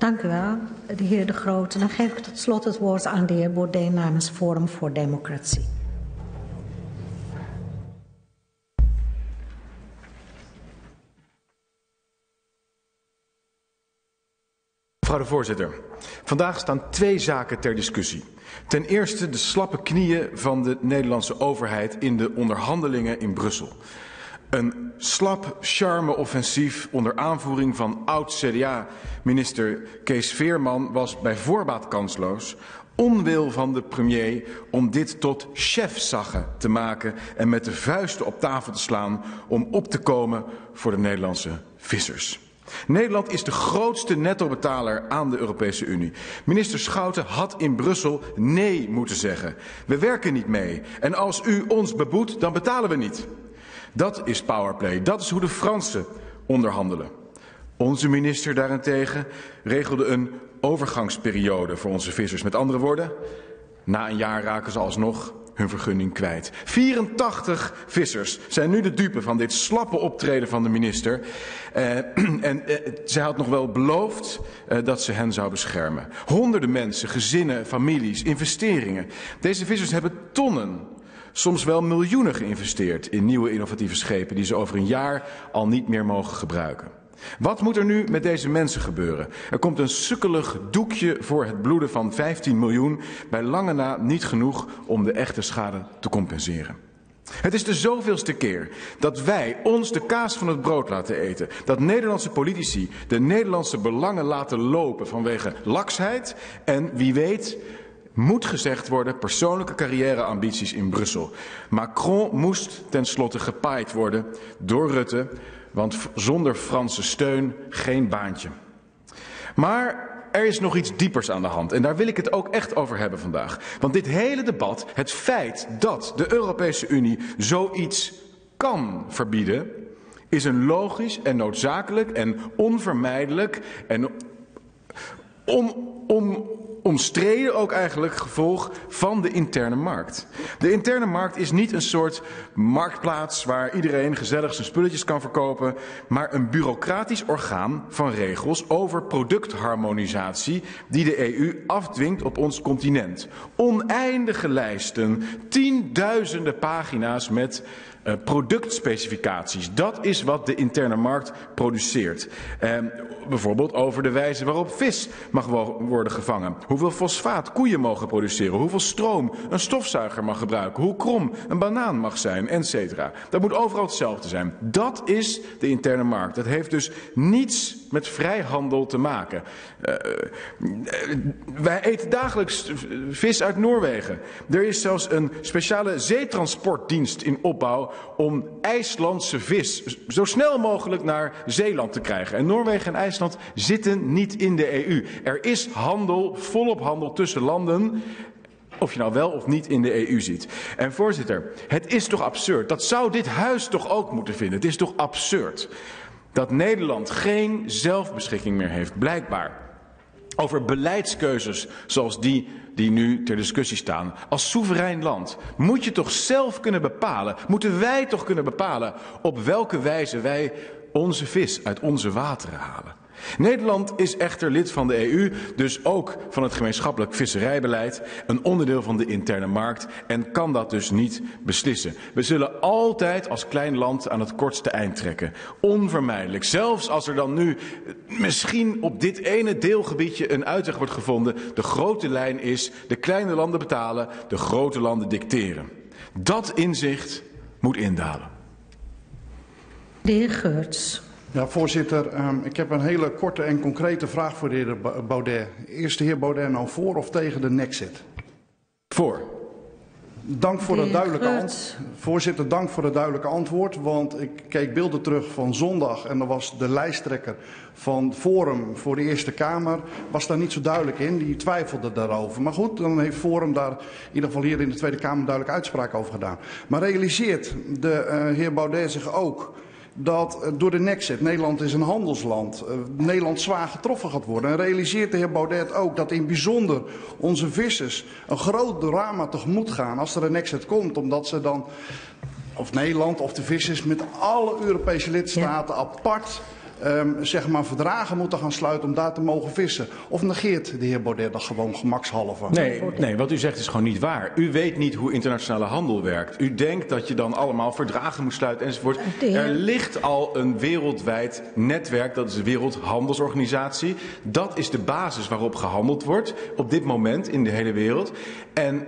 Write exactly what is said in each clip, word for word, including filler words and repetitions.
Dank u wel, de heer De Groot. Dan geef ik tot slot het woord aan de heer Baudet namens Forum voor Democratie. Mevrouw de voorzitter, vandaag staan twee zaken ter discussie. Ten eerste de slappe knieën van de Nederlandse overheid in de onderhandelingen in Brussel. Een slap charme-offensief onder aanvoering van oud-C D A-minister Kees Veerman was bij voorbaat kansloos. Onwil van de premier om dit tot chefzagge te maken en met de vuisten op tafel te slaan om op te komen voor de Nederlandse vissers. Nederland is de grootste nettobetaler aan de Europese Unie. Minister Schouten had in Brussel nee moeten zeggen. We werken niet mee en als u ons beboet, dan betalen we niet. Dat is powerplay. Dat is hoe de Fransen onderhandelen. Onze minister daarentegen regelde een overgangsperiode voor onze vissers. Met andere woorden, na een jaar raken ze alsnog hun vergunning kwijt. vierentachtig vissers zijn nu de dupe van dit slappe optreden van de minister. Uh, en uh, zij had nog wel beloofd uh, dat ze hen zou beschermen. Honderden mensen, gezinnen, families, investeringen. Deze vissers hebben tonnen, soms wel miljoenen geïnvesteerd in nieuwe innovatieve schepen die ze over een jaar al niet meer mogen gebruiken. Wat moet er nu met deze mensen gebeuren? Er komt een sukkelig doekje voor het bloeden van vijftien miljoen, bij lange na niet genoeg om de echte schade te compenseren. Het is de zoveelste keer dat wij ons de kaas van het brood laten eten. Dat Nederlandse politici de Nederlandse belangen laten lopen vanwege laksheid en wie weet moet gezegd worden persoonlijke carrièreambities in Brussel. Macron moest tenslotte gepaaid worden door Rutte, want zonder Franse steun geen baantje. Maar er is nog iets diepers aan de hand en daar wil ik het ook echt over hebben vandaag. Want dit hele debat, het feit dat de Europese Unie zoiets kan verbieden, is een logisch en noodzakelijk en onvermijdelijk en om, om, omstreden ook eigenlijk gevolg van de interne markt. De interne markt is niet een soort marktplaats waar iedereen gezellig zijn spulletjes kan verkopen, maar een bureaucratisch orgaan van regels over productharmonisatie die de E U afdwingt op ons continent. Oneindige lijsten, tienduizenden pagina's met Uh, productspecificaties. Dat is wat de interne markt produceert. Uh, bijvoorbeeld over de wijze waarop vis mag worden gevangen. Hoeveel fosfaat koeien mogen produceren. Hoeveel stroom een stofzuiger mag gebruiken. Hoe krom een banaan mag zijn, et cetera. Dat moet overal hetzelfde zijn. Dat is de interne markt. Dat heeft dus niets met vrijhandel te maken. Uh, uh, wij eten dagelijks vis uit Noorwegen. Er is zelfs een speciale zeetransportdienst in opbouw om IJslandse vis zo snel mogelijk naar Zeeland te krijgen. En Noorwegen en IJsland zitten niet in de E U. Er is handel, volop handel tussen landen, of je nou wel of niet in de E U ziet. En voorzitter, het is toch absurd, dat zou dit huis toch ook moeten vinden. Het is toch absurd dat Nederland geen zelfbeschikking meer heeft, blijkbaar, over beleidskeuzes zoals die die nu ter discussie staan. Als soeverein land moet je toch zelf kunnen bepalen, moeten wij toch kunnen bepalen op welke wijze wij onze vis uit onze wateren halen. Nederland is echter lid van de E U, dus ook van het gemeenschappelijk visserijbeleid, een onderdeel van de interne markt en kan dat dus niet beslissen. We zullen altijd als klein land aan het kortste eind trekken. Onvermijdelijk. Zelfs als er dan nu misschien op dit ene deelgebiedje een uitweg wordt gevonden. De grote lijn is de kleine landen betalen, de grote landen dicteren. Dat inzicht moet indalen. De heer Geurts. Ja, voorzitter, um, ik heb een hele korte en concrete vraag voor de heer Baudet. Eerst de heer Baudet nou voor of tegen de Nexit? Voor. Dank voor het duidelijke antwoord. Voorzitter, dank voor het duidelijke antwoord. Want ik keek beelden terug van zondag en er was de lijsttrekker van Forum voor de Eerste Kamer. Was daar niet zo duidelijk in, die twijfelde daarover. Maar goed, dan heeft Forum daar in ieder geval hier in de Tweede Kamer duidelijk uitspraak over gedaan. Maar realiseert de uh, heer Baudet zich ook dat door de Nexit, Nederland is een handelsland, uh, Nederland zwaar getroffen gaat worden. En realiseert de heer Baudet ook dat in bijzonder onze vissers een groot drama tegemoet gaan als er een Nexit komt, omdat ze dan, of Nederland of de vissers, met alle Europese lidstaten ja. apart um, zeg maar verdragen moeten gaan sluiten om daar te mogen vissen? Of negeert de heer Baudet dat gewoon gemakshalve? Nee, nee, wat u zegt is gewoon niet waar. U weet niet hoe internationale handel werkt. U denkt dat je dan allemaal verdragen moet sluiten enzovoort. Er ligt al een wereldwijd netwerk, dat is de Wereldhandelsorganisatie. Dat is de basis waarop gehandeld wordt op dit moment in de hele wereld. En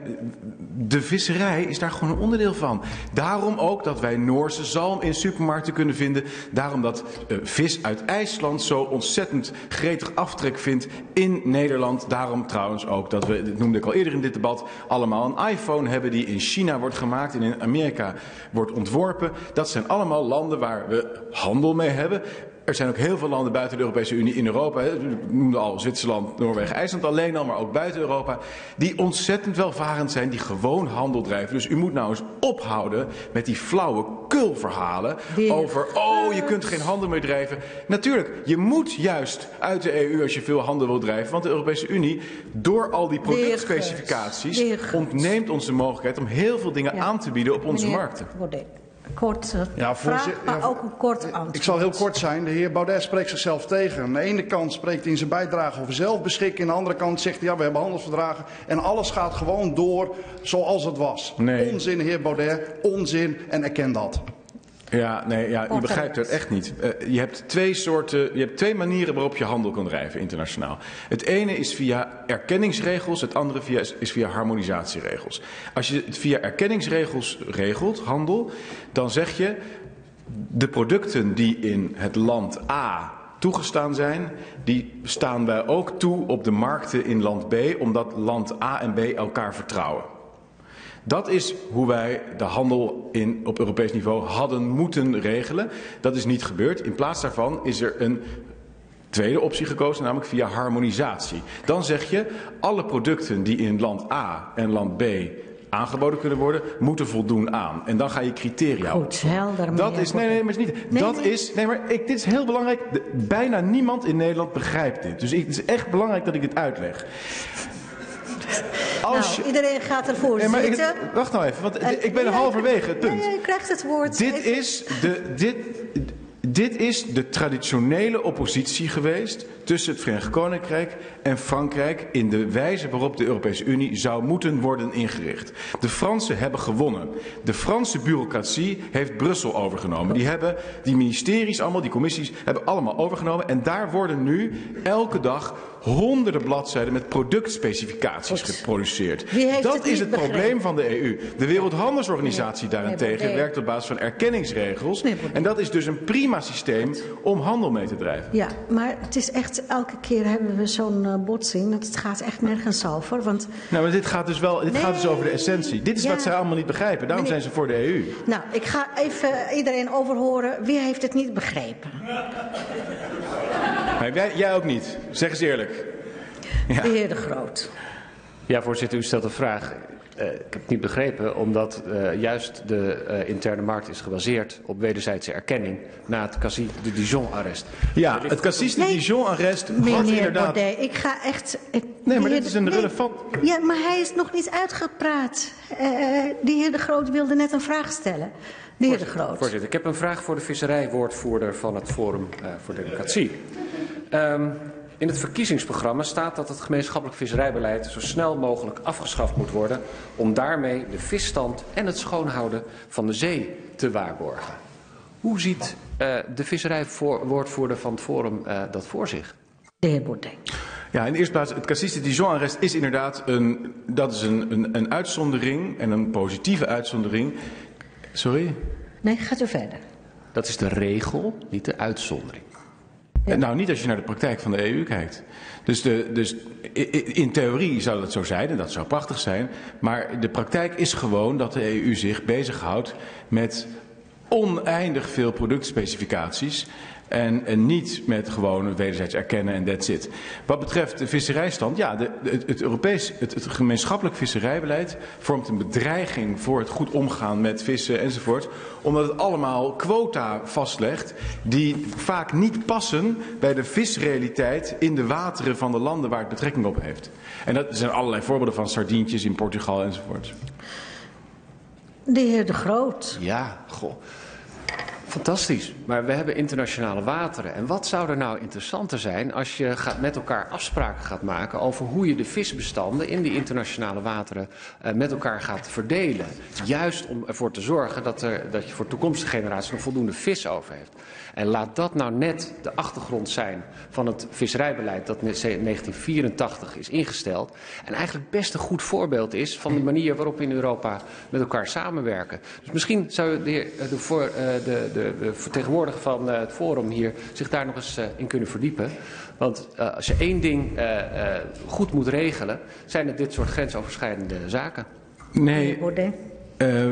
de visserij is daar gewoon een onderdeel van. Daarom ook dat wij Noorse zalm in supermarkten kunnen vinden. Daarom dat uh, vis uit IJsland zo ontzettend gretig aftrek vindt in Nederland. Daarom trouwens ook dat we, dat noemde ik al eerder in dit debat, allemaal een iPhone hebben die in China wordt gemaakt en in Amerika wordt ontworpen. Dat zijn allemaal landen waar we handel mee hebben. Er zijn ook heel veel landen buiten de Europese Unie in Europa, hè, u noemde al Zwitserland, Noorwegen, IJsland alleen al, maar ook buiten Europa, die ontzettend welvarend zijn, die gewoon handel drijven. Dus u moet nou eens ophouden met die flauwe kulverhalen over, oh, je kunt geen handel meer drijven. Natuurlijk, je moet juist uit de E U als je veel handel wil drijven, want de Europese Unie, door al die productspecificaties, ontneemt ons de mogelijkheid om heel veel dingen aan te bieden op onze markten. Kort ja, vraag, maar ook een kort antwoord. Ik zal heel kort zijn. De heer Baudet spreekt zichzelf tegen. Aan de ene kant spreekt hij in zijn bijdrage over zelfbeschikking. Aan de andere kant zegt hij, ja, we hebben handelsverdragen. En alles gaat gewoon door zoals het was. Nee. Onzin, heer Baudet. Onzin. En erken dat. Ja, nee, ja, u begrijpt het echt niet. Uh, je hebt twee soorten, je hebt twee manieren waarop je handel kan drijven internationaal. Het ene is via erkenningsregels, het andere via, is via harmonisatieregels. Als je het via erkenningsregels regelt, handel, dan zeg je de producten die in het land A toegestaan zijn, die staan wij ook toe op de markten in land B, omdat land A en B elkaar vertrouwen. Dat is hoe wij de handel in, op Europees niveau hadden moeten regelen. Dat is niet gebeurd. In plaats daarvan is er een tweede optie gekozen, namelijk via harmonisatie. Dan zeg je, alle producten die in land A en land B aangeboden kunnen worden, moeten voldoen aan. En dan ga je criteria op. Goed, helder. Dat is, nee, nee, maar is niet. Nee, dat nee. is, nee, maar ik, dit is heel belangrijk. De, bijna niemand in Nederland begrijpt dit. Dus ik, het is echt belangrijk dat ik dit uitleg. Als nou, je... iedereen gaat ervoor nee, zitten. Ik, wacht nou even, want en, ik ben halverwege het punt. Nee, je krijgt het woord. Dit is de, dit, dit is de traditionele oppositie geweest tussen het Verenigd Koninkrijk en Frankrijk in de wijze waarop de Europese Unie zou moeten worden ingericht. De Fransen hebben gewonnen. De Franse bureaucratie heeft Brussel overgenomen. Die hebben die ministeries allemaal, die commissies, hebben allemaal overgenomen. En daar worden nu elke dag honderden bladzijden met productspecificaties Goed. geproduceerd. Dat het is het begrepen? probleem van de E U. De Wereldhandelsorganisatie nee, daarentegen nee, werkt op basis van erkenningsregels. Nee, en dat is dus een prima systeem om handel mee te drijven. Ja, maar het is echt, elke keer hebben we zo'n uh, botsing. Dat het gaat echt nergens over. Want... Nou, maar dit gaat dus wel dit nee. gaat dus over de essentie. Dit is ja. wat zij allemaal niet begrijpen. Daarom Meneer... zijn ze voor de E U. Nou, ik ga even iedereen overhoren. Wie heeft het niet begrepen? Nee, jij, jij ook niet. Zeg eens eerlijk. Ja. De heer De Groot. Ja, voorzitter, u stelt een vraag. Uh, ik heb het niet begrepen, omdat uh, juist de uh, interne markt is gebaseerd op wederzijdse erkenning na het Cassis de Dijon-arrest. Ja, het Cassis de nee, Dijon-arrest had inderdaad... Baudet, ik ga echt... Nee, maar dit is een nee, relevant... Ja, maar hij is nog niet uitgepraat. Uh, de heer De Groot wilde net een vraag stellen. De heer De Groot. Voorzitter, ik heb een vraag voor de visserijwoordvoerder van het Forum uh, voor Democratie. Um, In het verkiezingsprogramma staat dat het gemeenschappelijk visserijbeleid zo snel mogelijk afgeschaft moet worden om daarmee de visstand en het schoonhouden van de zee te waarborgen. Hoe ziet uh, de visserijwoordvoerder van het Forum uh, dat voor zich? De heer Baudet. Ja, in de eerste plaats, het Cassis de Dijon-arrest is inderdaad een, dat is een, een, een uitzondering en een positieve uitzondering. Sorry? Nee, gaat u verder. Dat is de regel, niet de uitzondering. Ja. Nou, niet als je naar de praktijk van de E U kijkt. Dus, de, dus in theorie zou dat zo zijn en dat zou prachtig zijn. Maar de praktijk is gewoon dat de E U zich bezighoudt met oneindig veel productspecificaties. En, en niet met gewoon wederzijds erkennen en that's it. Wat betreft de visserijstand, ja, de, de, het, Europees, het, het gemeenschappelijk visserijbeleid vormt een bedreiging voor het goed omgaan met vissen enzovoort. Omdat het allemaal quota vastlegt die vaak niet passen bij de visrealiteit in de wateren van de landen waar het betrekking op heeft. En dat zijn allerlei voorbeelden van sardientjes in Portugal enzovoort. De heer De Groot. Ja, goh. Fantastisch, maar we hebben internationale wateren. En wat zou er nou interessanter zijn als je gaat met elkaar afspraken gaat maken over hoe je de visbestanden in die internationale wateren uh, met elkaar gaat verdelen. Juist om ervoor te zorgen dat, er, dat je voor toekomstige generaties nog voldoende vis over heeft. En laat dat nou net de achtergrond zijn van het visserijbeleid dat in negentien vierentachtig is ingesteld. En eigenlijk best een goed voorbeeld is van de manier waarop we in Europa met elkaar samenwerken. Dus misschien zou de, heer, de, voor, de, de, de vertegenwoordiger van het Forum hier zich daar nog eens in kunnen verdiepen. Want uh, als je één ding uh, uh, goed moet regelen, zijn het dit soort grensoverschrijdende zaken. Nee. Uh,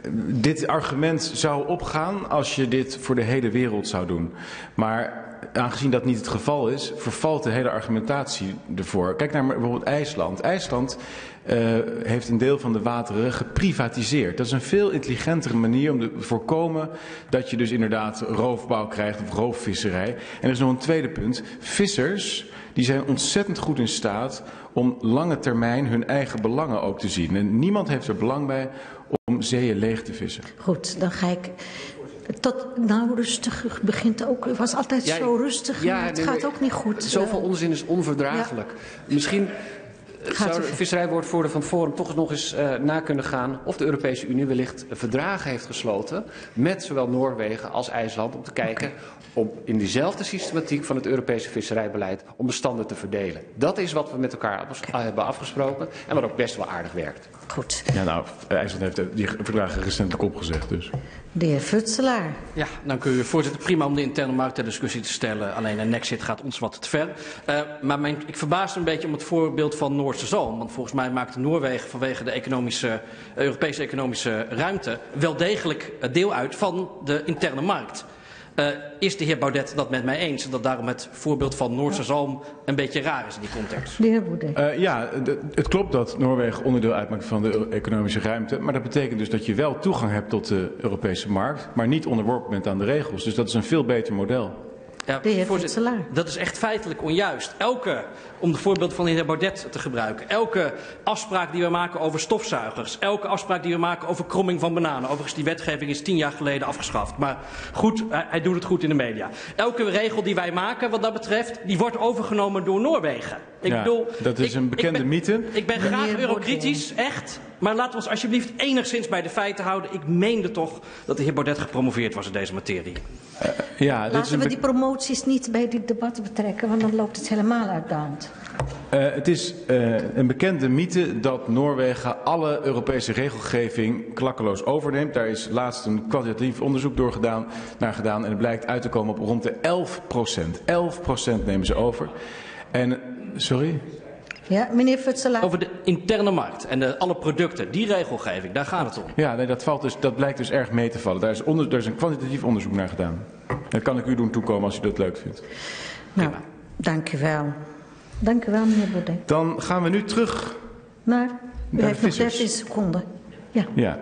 dit argument zou opgaan als je dit voor de hele wereld zou doen. Maar aangezien dat niet het geval is, vervalt de hele argumentatie ervoor. Kijk naar bijvoorbeeld IJsland. IJsland uh, heeft een deel van de wateren geprivatiseerd. Dat is een veel intelligentere manier om te voorkomen dat je dus inderdaad roofbouw krijgt of roofvisserij. En er is nog een tweede punt. Vissers die zijn ontzettend goed in staat om lange termijn hun eigen belangen ook te zien. En niemand heeft er belang bij om zeeën leeg te vissen. Goed, dan ga ik... Tot, nou, rustig begint ook. Het was altijd ja, zo rustig. Ja, maar het nee, gaat ook niet goed. Zoveel onzin is onverdraaglijk. Ja. Misschien zou de visserijwoordvoerder van het Forum toch nog eens uh, na kunnen gaan of de Europese Unie wellicht verdragen heeft gesloten met zowel Noorwegen als IJsland om te kijken om in diezelfde systematiek van het Europese visserijbeleid om bestanden te verdelen. Dat is wat we met elkaar hebben afgesproken en wat ook best wel aardig werkt. Goed. Ja, nou, IJsland heeft die verdragen recentelijk opgezegd dus. De heer Futselaar. Ja, dank u voorzitter. Prima om de interne markt ter discussie te stellen. Alleen een Nexit gaat ons wat te ver. Uh, maar mijn, ik verbaas me een beetje om het voorbeeld van Noordse Zalm. Want volgens mij maakt Noorwegen vanwege de economische, uh, Europese economische ruimte wel degelijk deel uit van de interne markt. Uh, is de heer Baudet dat met mij eens? En dat daarom het voorbeeld van Noordse Zalm een beetje raar is in die context? De heer Baudet. Uh, ja, de, het klopt dat Noorwegen onderdeel uitmaakt van de economische ruimte. Maar dat betekent dus dat je wel toegang hebt tot de Europese markt, maar niet onderworpen bent aan de regels. Dus dat is een veel beter model. Ja, de heer Futselaar. Dat is echt feitelijk onjuist. Elke, om de voorbeeld van de heer Baudet te gebruiken, elke afspraak die we maken over stofzuigers, elke afspraak die we maken over kromming van bananen, overigens die wetgeving is tien jaar geleden afgeschaft, maar goed, hij, hij doet het goed in de media. Elke regel die wij maken wat dat betreft, die wordt overgenomen door Noorwegen. Ik ja, bedoel, dat is ik, een bekende ik ben, mythe. Ik ben graag eurokritisch, echt. Maar laten we ons alsjeblieft enigszins bij de feiten houden. Ik meende toch dat de heer Baudet gepromoveerd was in deze materie. Uh, ja, dit Laten is een we die promoties niet bij dit debat betrekken, want dan loopt het helemaal uit de hand. Uh, het is uh, een bekende mythe dat Noorwegen alle Europese regelgeving klakkeloos overneemt. Daar is laatst een kwalitatief onderzoek door gedaan, naar gedaan en het blijkt uit te komen op rond de elf procent. elf procent nemen ze over. En, sorry? Ja, meneer Futselaar. Over de interne markt en de, alle producten, die regelgeving, daar gaat het om. Ja, nee, dat, valt dus, dat blijkt dus erg mee te vallen. Daar is, onder, daar is een kwalitatief onderzoek naar gedaan. Dat kan ik u doen toekomen als u dat leuk vindt. Nou, dank u wel. Dank u wel, meneer Baudet. Dan gaan we nu terug naar... U naar heeft nog dertien seconden. Ja. Ja.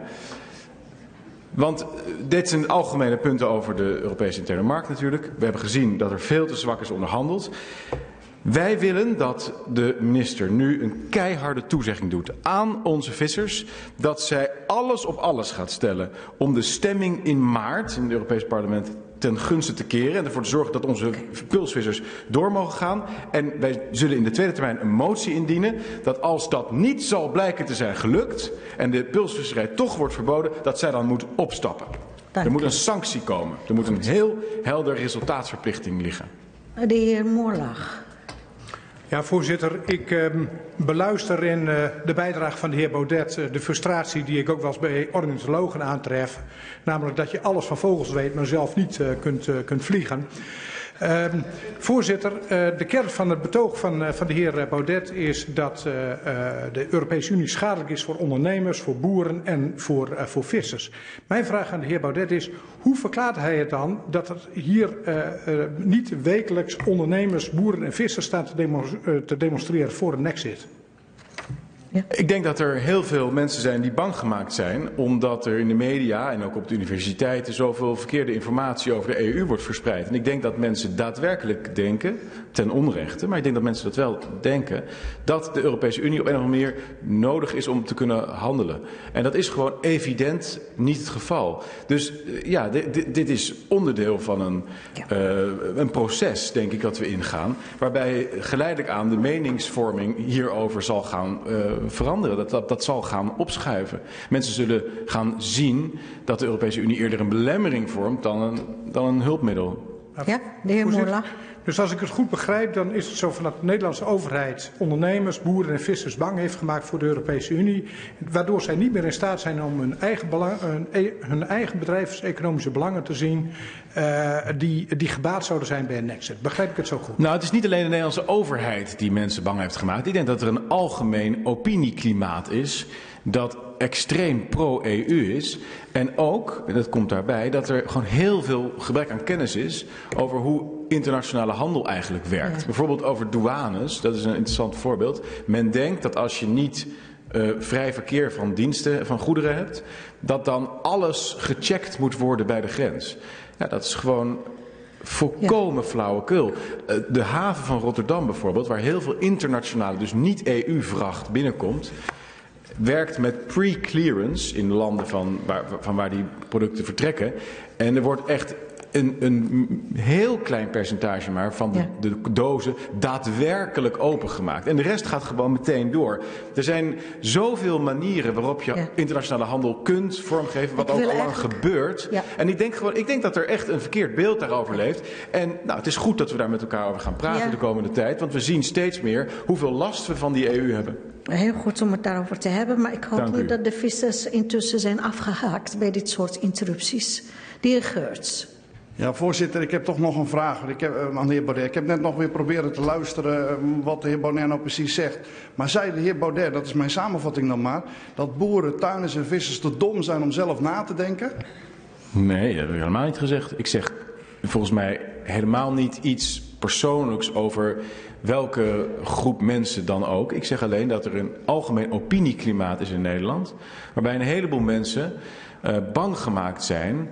Want dit zijn algemene punten over de Europese interne markt natuurlijk. We hebben gezien dat er veel te zwak is onderhandeld. Wij willen dat de minister nu een keiharde toezegging doet aan onze vissers. Dat zij alles op alles gaat stellen om de stemming in maart in het Europees Parlement ten gunste te keren. En ervoor te zorgen dat onze pulsvissers door mogen gaan. En wij zullen in de tweede termijn een motie indienen dat als dat niet zal blijken te zijn gelukt en de pulsvisserij toch wordt verboden, dat zij dan moet opstappen. Dank er moet een sanctie komen. Er moet een heel helder resultaatsverplichting liggen. De heer Moorlag. Ja, voorzitter, ik uh, beluister in uh, de bijdrage van de heer Baudet uh, de frustratie die ik ook wel eens bij ornithologen aantref. Namelijk dat je alles van vogels weet, maar zelf niet uh, kunt, uh, kunt vliegen. Uh, voorzitter, uh, de kern van het betoog van, uh, van de heer Baudet is dat uh, uh, de Europese Unie schadelijk is voor ondernemers, voor boeren en voor, uh, voor vissers. Mijn vraag aan de heer Baudet is, hoe verklaart hij het dan dat er hier uh, uh, niet wekelijks ondernemers, boeren en vissers staan te, demo uh, te demonstreren voor een Nexit? Ja. Ik denk dat er heel veel mensen zijn die bang gemaakt zijn, omdat er in de media en ook op de universiteiten zoveel verkeerde informatie over de E U wordt verspreid. En ik denk dat mensen daadwerkelijk denken, ten onrechte, maar ik denk dat mensen dat wel denken, dat de Europese Unie op een of andere manier nodig is om te kunnen handelen. En dat is gewoon evident niet het geval. Dus ja, dit, dit is onderdeel van een, ja. uh, een proces, denk ik, dat we ingaan, waarbij geleidelijk aan de meningsvorming hierover zal gaan uh, veranderen. Dat, dat, dat zal gaan opschuiven. Mensen zullen gaan zien dat de Europese Unie eerder een belemmering vormt dan een, dan een hulpmiddel. Ja, de heer Moorla. Dus als ik het goed begrijp, dan is het zo van dat de Nederlandse overheid ondernemers, boeren en vissers bang heeft gemaakt voor de Europese Unie. Waardoor zij niet meer in staat zijn om hun eigen, belang, hun eigen bedrijfseconomische belangen te zien uh, die, die gebaat zouden zijn bij een exit. Begrijp ik het zo goed? Nou, het is niet alleen de Nederlandse overheid die mensen bang heeft gemaakt. Ik denk dat er een algemeen opinieklimaat is dat extreem pro-E U is. En ook, en dat komt daarbij, dat er gewoon heel veel gebrek aan kennis is over hoe internationale handel eigenlijk werkt. Ja. Bijvoorbeeld over douanes, dat is een interessant voorbeeld. Men denkt dat als je niet uh, vrij verkeer van diensten, van goederen hebt, dat dan alles gecheckt moet worden bij de grens. Ja, dat is gewoon volkomen ja. flauwekul. Uh, de haven van Rotterdam bijvoorbeeld, waar heel veel internationale, dus niet E U-vracht binnenkomt, werkt met pre-clearance in de landen van waar, van waar die producten vertrekken. En er wordt echt een, een heel klein percentage maar van de, ja. de dozen daadwerkelijk opengemaakt. En de rest gaat gewoon meteen door. Er zijn zoveel manieren waarop je ja. internationale handel kunt vormgeven, wat ik ook al lang eigenlijk gebeurt. Ja. En ik denk gewoon, ik denk dat er echt een verkeerd beeld daarover leeft. En nou, het is goed dat we daar met elkaar over gaan praten ja. de komende tijd. Want we zien steeds meer hoeveel last we van die E U hebben. Heel goed om het daarover te hebben, maar ik hoop Dank niet u. dat de vissers intussen zijn afgehaakt bij dit soort interrupties. De heer Geurts. Ja, voorzitter, ik heb toch nog een vraag ik heb, uh, aan de heer Baudet. Ik heb net nog weer proberen te luisteren uh, wat de heer Baudet nou precies zegt. Maar zei de heer Baudet, dat is mijn samenvatting dan maar, dat boeren, tuinders en vissers te dom zijn om zelf na te denken? Nee, dat heb ik helemaal niet gezegd. Ik zeg volgens mij helemaal niet iets persoonlijks over welke groep mensen dan ook. Ik zeg alleen dat er een algemeen opinieklimaat is in Nederland, waarbij een heleboel mensen uh, bang gemaakt zijn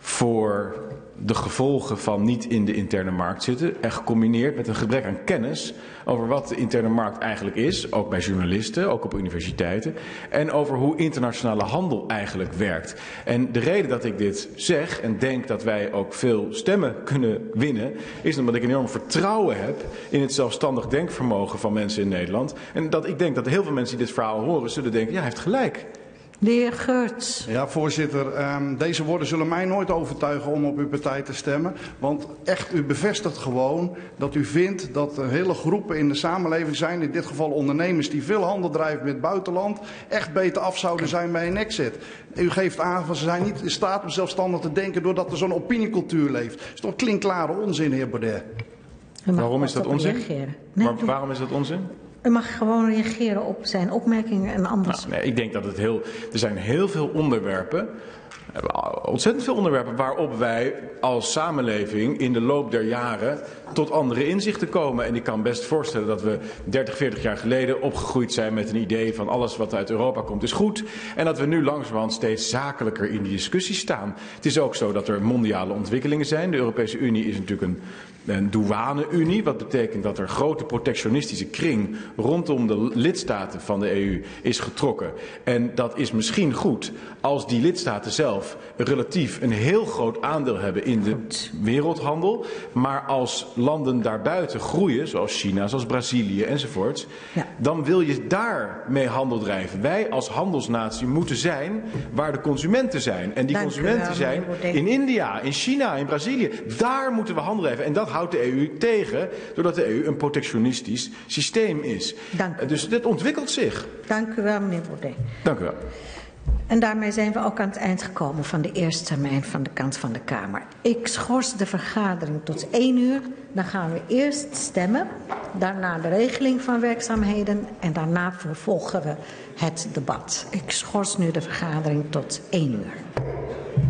voor de gevolgen van niet in de interne markt zitten en gecombineerd met een gebrek aan kennis over wat de interne markt eigenlijk is, ook bij journalisten, ook op universiteiten, en over hoe internationale handel eigenlijk werkt. En de reden dat ik dit zeg en denk dat wij ook veel stemmen kunnen winnen, is omdat ik een enorm vertrouwen heb in het zelfstandig denkvermogen van mensen in Nederland. En dat ik denk dat heel veel mensen die dit verhaal horen zullen denken, ja, hij heeft gelijk. De heer Geurts. Ja, voorzitter. Um, deze woorden zullen mij nooit overtuigen om op uw partij te stemmen. Want echt, u bevestigt gewoon dat u vindt dat er hele groepen in de samenleving zijn, in dit geval ondernemers die veel handel drijven met het buitenland, echt beter af zouden zijn bij een exit. U geeft aan van ze zijn niet in staat om zelfstandig te denken doordat er zo'n opiniecultuur leeft. Dat is toch klinkklare onzin, heer Baudet? Waarom is dat onzin? Nee, maar waarom is dat onzin? U mag gewoon reageren op zijn opmerkingen en anders. Nou, nee, ik denk dat het heel. Er zijn heel veel onderwerpen. Ontzettend veel onderwerpen waarop wij als samenleving in de loop der jaren tot andere inzichten komen. En ik kan best voorstellen dat we dertig, veertig jaar geleden opgegroeid zijn met een idee van alles wat uit Europa komt is goed. En dat we nu langzamerhand steeds zakelijker in die discussie staan. Het is ook zo dat er mondiale ontwikkelingen zijn. De Europese Unie is natuurlijk een, een douane-unie. Wat betekent dat er een grote protectionistische kring rondom de lidstaten van de E U is getrokken. En dat is misschien goed als die lidstaten zelf relatief een heel groot aandeel hebben in de wereldhandel. Maar als landen daarbuiten groeien, zoals China, zoals Brazilië enzovoorts, ja. dan wil je daar mee handel drijven. Wij als handelsnatie moeten zijn waar de consumenten zijn. En die Dank consumenten wel, zijn in India, in China, in Brazilië. Daar moeten we handel drijven. En dat houdt de E U tegen, doordat de E U een protectionistisch systeem is. Dank u. Dus dit ontwikkelt zich. Dank u wel, meneer Baudet. Dank u wel. En daarmee zijn we ook aan het eind gekomen van de eerste termijn van de kant van de Kamer. Ik schors de vergadering tot één uur. Dan gaan we eerst stemmen, daarna de regeling van werkzaamheden en daarna vervolgen we het debat. Ik schors nu de vergadering tot één uur.